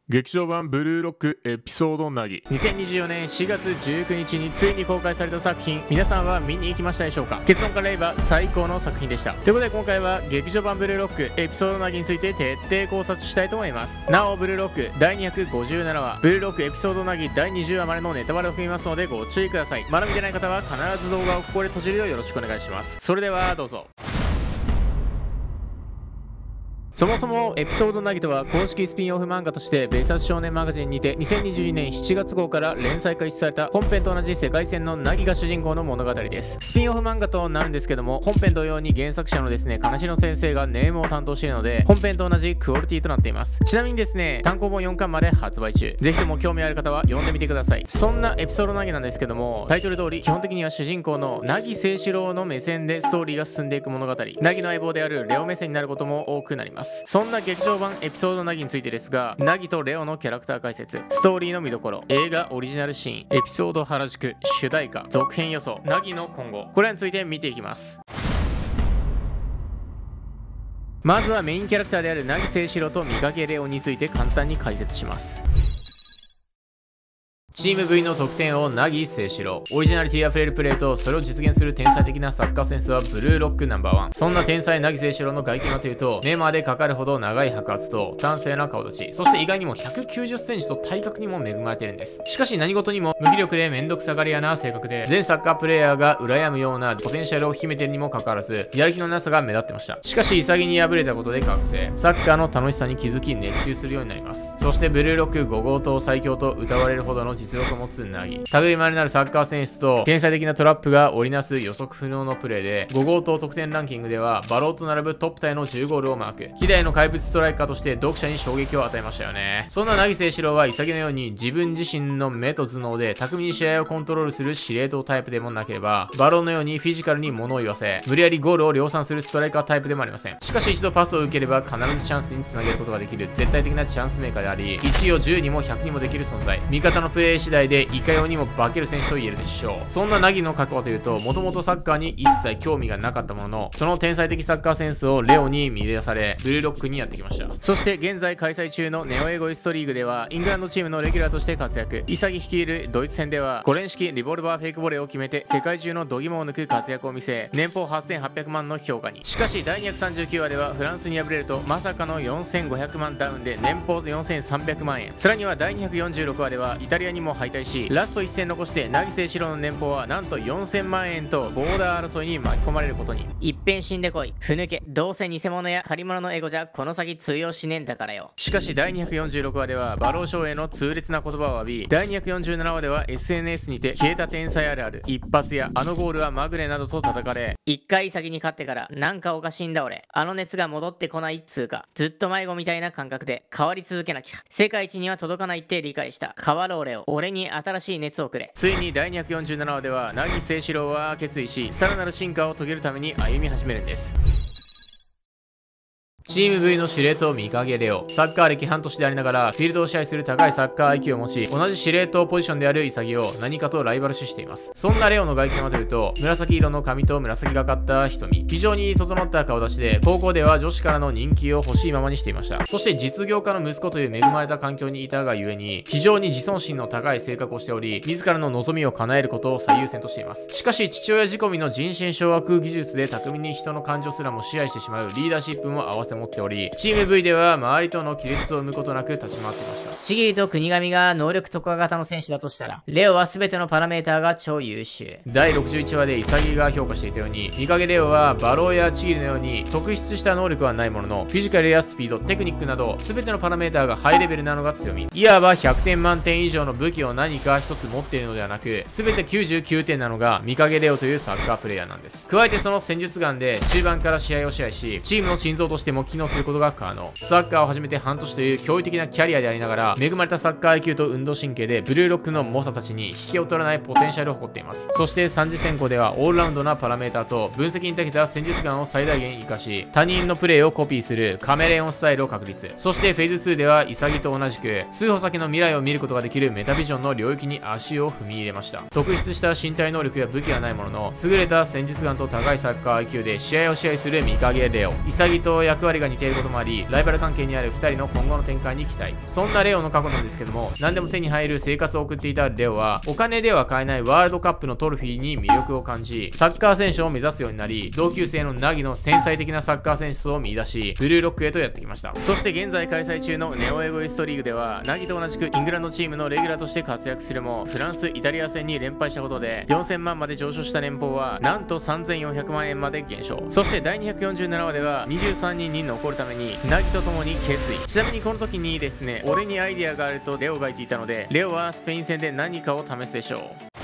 劇場版ブルーロックエピソードなぎ2024年4月19日についに公開された作品、皆さんは見に行きましたでしょうか。結論から言えば最高の作品でした。ということで今回は劇場版ブルーロックエピソードなぎについて徹底考察したいと思います。なおブルーロック第257話ブルーロックエピソードなぎ第20話までのネタバレを含みますのでご注意ください。まだ見てない方は必ず動画をここで閉じるようよろしくお願いします。それではどうぞ。そもそもエピソードなぎとは公式スピンオフ漫画として別冊少年マガジンにて2022年7月号から連載開始された本編と同じ世界線のなぎが主人公の物語です。スピンオフ漫画となるんですけども、本編同様に原作者のですね金城先生がネームを担当しているので本編と同じクオリティとなっています。ちなみにですね単行本4巻まで発売中、ぜひとも興味ある方は読んでみてください。そんなエピソードなぎなんですけども、タイトル通り基本的には主人公の凪誠志郎の目線でストーリーが進んでいく物語、凪の相棒であるレオ目線になることも多くなります。そんな劇場版エピソードなぎについてですが、凪とレオのキャラクター解説、ストーリーの見どころ、映画オリジナルシーン、エピソード原宿、主題歌、続編予想、凪の今後、これらについて見ていきます。まずはメインキャラクターである凪誠志郎と見かけレオについて簡単に解説します。チーム V の得点王凪誠志郎、オリジナリティあふれるプレーとそれを実現する天才的なサッカーセンスはブルーロックナンバーワン。そんな天才凪誠志郎の外見はというと、目までかかるほど長い白髪と端正な顔立ち、そして意外にも190センチと体格にも恵まれているんです。しかし何事にも無気力でめんどくさがり屋な性格で、全サッカープレイヤーが羨むようなポテンシャルを秘めているにもかかわらずやる気のなさが目立ってました。しかし潔に敗れたことで覚醒、サッカーの楽しさに気づき熱中するようになります。そしてブルーロック5号棟最強と歌われるほどの実力を持つ凪、類まれなるサッカー選手と天才的なトラップが織りなす予測不能のプレーで、5号棟得点ランキングではバローと並ぶトップタイの10ゴールをマーク。希代の怪物ストライカーとして読者に衝撃を与えましたよね。そんな凪誠志郎は潔のように自分自身の目と頭脳で巧みに試合をコントロールする司令塔タイプでもなければ、バローのようにフィジカルに物を言わせ無理やりゴールを量産するストライカータイプでもありません。しかし一度パスを受ければ必ずチャンスにつなげることができる絶対的なチャンスメーカーであり、1を10にも100にもできる存在、味方のプレー次第でいかようにも化ける選手と言えるでしょう。そんな凪の過去はというと、もともとサッカーに一切興味がなかったものの、その天才的サッカーセンスをレオに見出されブルーロックにやってきました。そして現在開催中のネオエゴイストリーグではイングランドチームのレギュラーとして活躍、潔率いるドイツ戦では5連式リボルバーフェイクボレーを決めて世界中の度肝を抜く活躍を見せ、年俸8800万の評価に。しかし第239話ではフランスに敗れるとまさかの4500万ダウンで年俸4300万円、さらには第246話ではイタリアにも敗退し、ラスト1戦残して凪誠志郎の年俸はなんと4000万円とボーダー争いに巻き込まれることに。 いっぺん死んでこい、ふぬけ、どうせ偽物や借り物のエゴじゃこの先通用しねえんだからよ。 しかし第246話ではバロー賞への痛烈な言葉を浴び、第247話では SNS にて消えた天才あるある一発やあのゴールはまぐれなどと叩かれ、 一回先に勝ってからなんかおかしいんだ俺、あの熱が戻ってこないっつうか、ずっと迷子みたいな感覚で変わり続けなきゃ、世界一には届かないって理解した。変わろう俺を、俺に新しい熱をくれ。 ついに第247話では凪誠志郎は決意し、さらなる進化を遂げるために歩み始めるんです。チーム V の司令塔見かけレオ、サッカー歴半年でありながらフィールドを支配する高いサッカー IQ を持ち、同じ司令塔ポジションである潔を何かとライバル視しています。そんなレオの外見はというと、紫色の髪と紫がかった瞳、非常に整った顔立ちで高校では女子からの人気を欲しいままにしていました。そして実業家の息子という恵まれた環境にいたがゆえに非常に自尊心の高い性格をしており、自らの望みを叶えることを最優先としています。しかし父親仕込みの人心掌握技術で巧みに人の感情すらも支配してしまうリーダーシップも併せ持っており、チーム V では周りとの亀裂を生むことなく立ち回っていました。 ちぎりと国神が能力特化型の選手だとしたら、レオは全てのパラメーターが超優秀。 第61話で潔が評価していたように、見かけレオはバローやちぎりのように特筆した能力はないものの、フィジカルやスピード、テクニックなど全てのパラメーターがハイレベルなのが強み。いわば100点満点以上の武器を何か一つ持っているのではなく、全て99点なのが見かけレオというサッカープレイヤーなんです。加えてその戦術眼で中盤から試合を支配し、チームの心臓としても機能することが可能。サッカーを始めて半年という驚異的なキャリアでありながら、恵まれたサッカー IQ と運動神経でブルーロックの猛者たちに引けを取らないポテンシャルを誇っています。そして3次選考ではオールラウンドなパラメーターと分析に長けた戦術眼を最大限活かし、他人のプレーをコピーするカメレオンスタイルを確立。そしてフェーズ2では潔と同じく数歩先の未来を見ることができるメタビジョンの領域に足を踏み入れました。特筆した身体能力や武器はないものの、優れた戦術眼と高いサッカー IQ で試合を支配する見かけレオ、潔と役割りが似ていることもあり、ライバル関係にある2人の今後の展開に期待。そんなレオの過去なんですけども、何でも手に入る生活を送っていたレオは、お金では買えないワールドカップのトロフィーに魅力を感じ、サッカー選手を目指すようになり、同級生のナギの天才的なサッカー選手を見出し、ブルーロックへとやってきました。そして現在開催中のネオエゴイストリーグでは、ナギと同じくイングランドチームのレギュラーとして活躍するも、フランス、イタリア戦に連敗したことで、4000万まで上昇した年俸は、なんと3400万円まで減少。そして第247話では、23人に残るために、ナギと共に決意。ちなみにこの時にですね、俺にアイディアがあるとレオが言っていたので、レオはスペイン戦で何かを試すでしょう。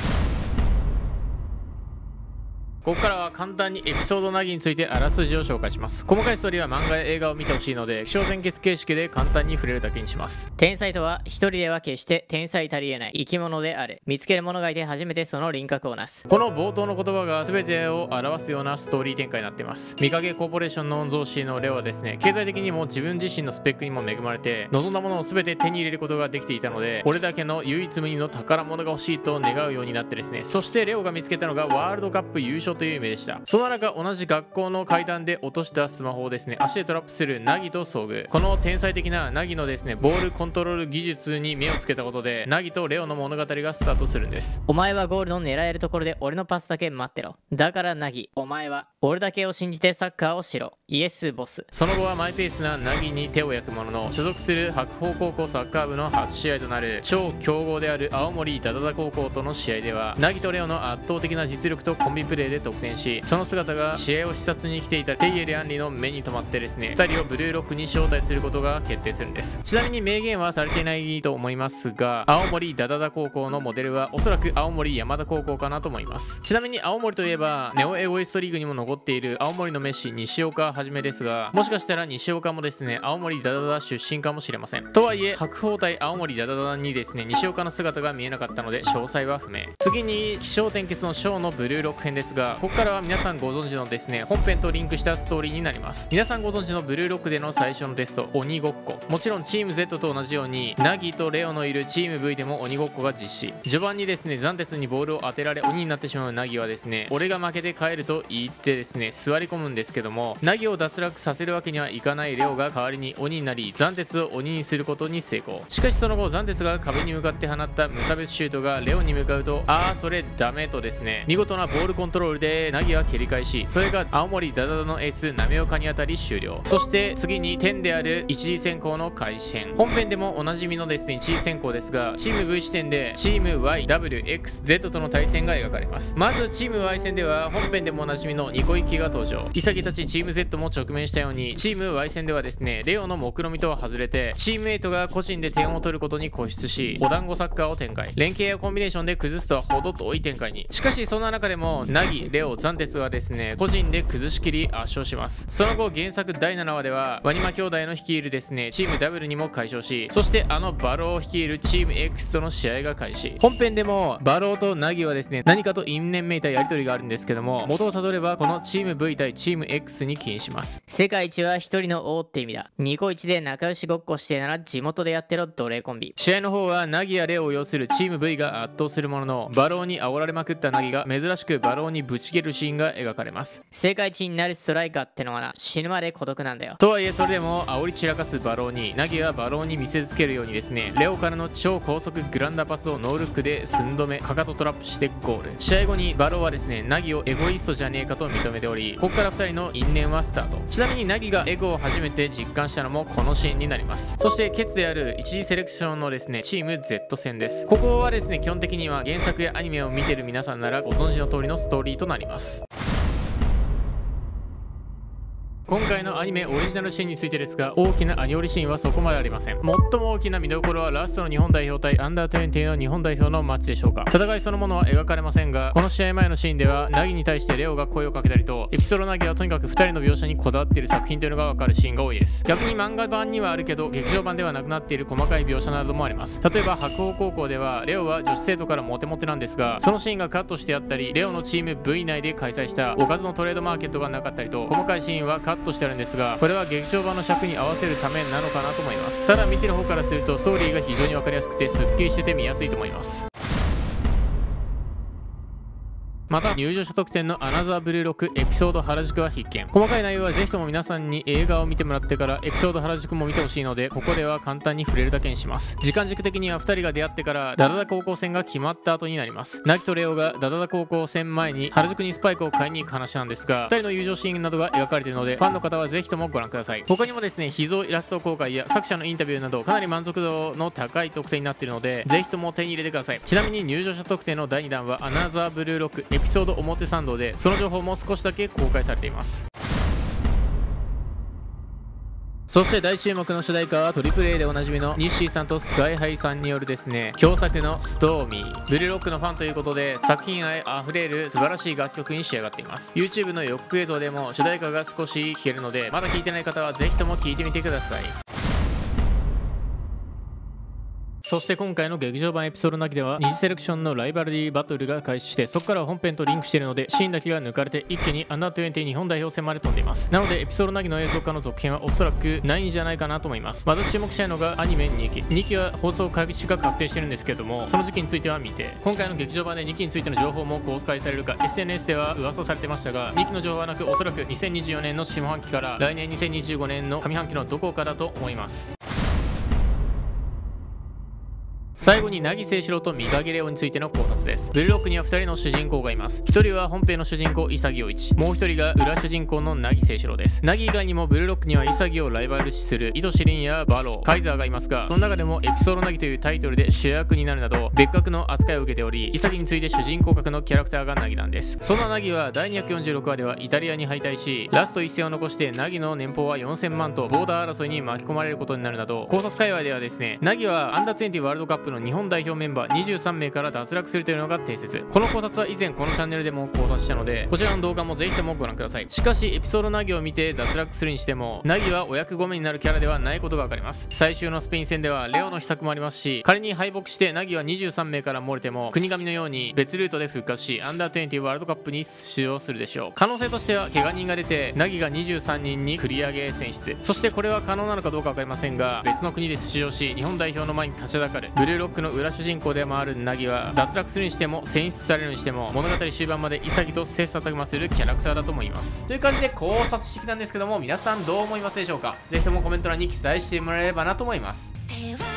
ここからは簡単にエピソードナギについてあらすじを紹介します。細かいストーリーは漫画や映画を見てほしいので、気象転結形式で簡単に触れるだけにします。 天才とは一人では決して天才たりえない生き物である。見つける者がいて初めてその輪郭をなす。 この冒頭の言葉が全てを表すようなストーリー展開になっています。見影コーポレーションの御曹司のレオはですね、経済的にも自分自身のスペックにも恵まれて、望んだものを全て手に入れることができていたので、俺だけの唯一無二の宝物が欲しいと願うようになってですね、そしてレオが見つけたのがワールドカップ優勝という夢でした。そんな中、同じ学校の階段で落としたスマホをですね、足でトラップするナギと遭遇。この天才的なナギのですね、ボールコントロール技術に目をつけたことで、ナギとレオの物語がスタートするんです。 お前はゴールの狙えるところで俺のパスだけ待ってろ。だからナギ、お前は俺だけを信じてサッカーをしろ。イエスボス。 その後はマイペースなナギに手を焼くものの、所属する白鵬高校サッカー部の初試合となる超強豪である青森ダダダ高校との試合では、ナギとレオの圧倒的な実力とコンビプレーで得点し、その姿が試合を視察に来ていたテイエル・アンリの目に留まってですね、2人をブルーロックに招待することが決定するんです。ちなみに明言はされていないと思いますが、青森ダダダ高校のモデルはおそらく青森山田高校かなと思います。ちなみに青森といえばネオエゴイストリーグにも残っている青森のメッシ西岡はじめですが、もしかしたら西岡もですね、青森ダダダ出身かもしれません。とはいえ白鵬対青森ダダダにですね、西岡の姿が見えなかったので詳細は不明。次に起承転結のショーのブルーロック編ですが、ここからは皆さんご存知のですね、本編とリンクしたストーリーになります。皆さんご存知のブルーロックでの最初のテスト、鬼ごっこ。もちろんチーム Z と同じようにナギとレオのいるチーム V でも鬼ごっこが実施。序盤にですね、斬鉄にボールを当てられ鬼になってしまうナギはですね、俺が負けて帰ると言ってですね、座り込むんですけども、ナギを脱落させるわけにはいかないレオが代わりに鬼になり、斬鉄を鬼にすることに成功。しかしその後、斬鉄が壁に向かって放った無差別シュートがレオに向かうと、それダメとですね、見事なボールコントロールでナギは蹴り返し、それが青森ダダダのエースなめおかに当たり終了。そして次に点である一次選考の開始編。本編でもおなじみのですね、一次選考ですが、チーム V 視点でチーム Y、W、X、Z との対戦が描かれます。まずチーム Y 戦では本編でもおなじみのニコイキが登場。イサギたちチーム Z も直面したように、チーム Y 戦ではですね、レオの目論見とは外れて、チーム8が個人で点を取ることに固執し、お団子サッカーを展開。連携やコンビネーションで崩すとは程遠い展開に。しかしそんな中でもナギ、レオ、斬鉄はですね、個人で崩し切り圧勝します。その後原作第7話ではワニマ兄弟の率いるですね、チーム W にも快勝し、そしてバローを率いるチーム X との試合が開始。本編でもバローとナギはですね、何かと因縁めいたやり取りがあるんですけども、元をたどればこのチーム V 対チーム X に起因します。 世界一は一人の王って意味だ。ニコイチで仲良しごっこしてなら地元でやってろ奴隷コンビ。 試合の方はナギやレオを要するチーム V が圧倒するものの、バローに煽られまくったナギが珍しくバローにぶち切るシーンが描かれます。 世界一になるストライカーってのはな、死ぬまで孤独なんだよ。 とはいえそれでも煽り散らかすバローに、ナギはバローに見せつけるようにですね、レオからの超高速グランダパスをノールックで寸止め、かかとトラップしてゴール。試合後にバローはですね、ナギをエゴイストじゃねえかと認めており、ここから2人の因縁はスタート。ちなみにナギがエゴを初めて実感したのもこのシーンになります。そしてケツである一次セレクションのですね、チーム Z 戦です。ここはですね、基本的には原作やアニメを見てる皆さんならご存知の通りのストーリーとなります。今回のアニメオリジナルシーンについてですが、大きなアニオリシーンはそこまでありません。最も大きな見どころはラストの日本代表対アンダー20の日本代表のマッチでしょうか。戦いそのものは描かれませんが、この試合前のシーンではナギに対してレオが声をかけたりと、エピソードナギはとにかく2人の描写にこだわっている作品というのが分かるシーンが多いです。逆に漫画版にはあるけど劇場版ではなくなっている細かい描写などもあります。例えば白鵬高校ではレオは女子生徒からモテモテなんですが、そのシーンがカットしてあったり、レオのチーム V 内で開催したおかずのトレードマーケットがなかったりと、細かいシーンはカットしてあるんですが、これは劇場版の尺に合わせるためなのかなと思います。ただ見てる方からするとストーリーが非常に分かりやすくてすっきりしてて見やすいと思います。 また入場者特典のアナザーブルーロックエピソード原宿は必見。細かい内容はぜひとも皆さんに映画を見てもらってからエピソード原宿も見てほしいので、ここでは簡単に触れるだけにします。時間軸的には2人が出会ってからダダダ高校戦が決まった後になります。ナキとレオがダダダ高校戦前に原宿にスパイクを買いに行く話なんですが、2人の友情シーンなどが描かれているので、ファンの方はぜひともご覧ください。他にもですね、秘蔵イラスト公開や作者のインタビューなどかなり満足度の高い特典になっているので、ぜひとも手に入れてください。ちなみに入場者特典の第2弾はアナザーブルーロックエピソード表参道で、その情報も少しだけ公開されています。そして大注目の主題歌はトリプル A でおなじみのニッシーさんとスカイハイさんによるですね、共作のストーミー。ブルーロックのファンということで作品愛あふれる素晴らしい楽曲に仕上がっています。 YouTube の予告映像でも主題歌が少し聴けるので、まだ聴いてない方はぜひとも聴いてみてください。そして今回の劇場版エピソードなきでは二次セレクションのライバルリーバトルが開始して、そこから本編とリンクしているのでシーンだけが抜かれて一気にアンダー20日本代表戦まで飛んでいます。なのでエピソードなきの映像化の続編はおそらくないんじゃないかなと思います。また注目したいのがアニメ2期は放送開始が確定してるんですけども、その時期については未定。今回の劇場版で2期についての情報も公開されるか SNS では噂されてましたが、2期の情報はなく、おそらく2024年の下半期から来年2025年の上半期のどこかだと思います。最後に凪誠士郎と見影レオについての考察です。ブルーロックには2人の主人公がいます。1人は本編の主人公潔陽一、もう1人が裏主人公の凪誠士郎です。凪以外にもブルーロックには潔をライバル視する糸志凛やバロー、カイザーがいますが、その中でもエピソード凪というタイトルで主役になるなど別格の扱いを受けており、潔について主人公格のキャラクターが凪なんです。そんな凪は第246話ではイタリアに敗退し、ラスト一戦を残して凪の年俸は4000万とボーダー争いに巻き込まれることになるなど、考察界隈ではですね、凪はアンダー20ワールドカップの日本代表メンバー23名から脱落するというのが定説。この考察は以前このチャンネルでも考察したので、こちらの動画もぜひともご覧ください。しかしエピソード凪を見て脱落するにしても、凪はお役御免になるキャラではないことが分かります。最終のスペイン戦ではレオの秘策もありますし、仮に敗北して凪は23名から漏れても国神のように別ルートで復活し、アンダー20ワールドカップに出場するでしょう。可能性としては怪我人が出て凪が23人に繰り上げ選出、そしてこれは可能なのかどうか分かりませんが、別の国で出場し日本代表の前に立ちはだかるブルーロックの裏主人公でもある凪は脱落するにしても選出されるにしても物語終盤まで潔と切磋琢磨するキャラクターだと思います。という感じで考察してきたんですけども、皆さんどう思いますでしょうか。ぜひともコメント欄に記載してもらえればなと思います。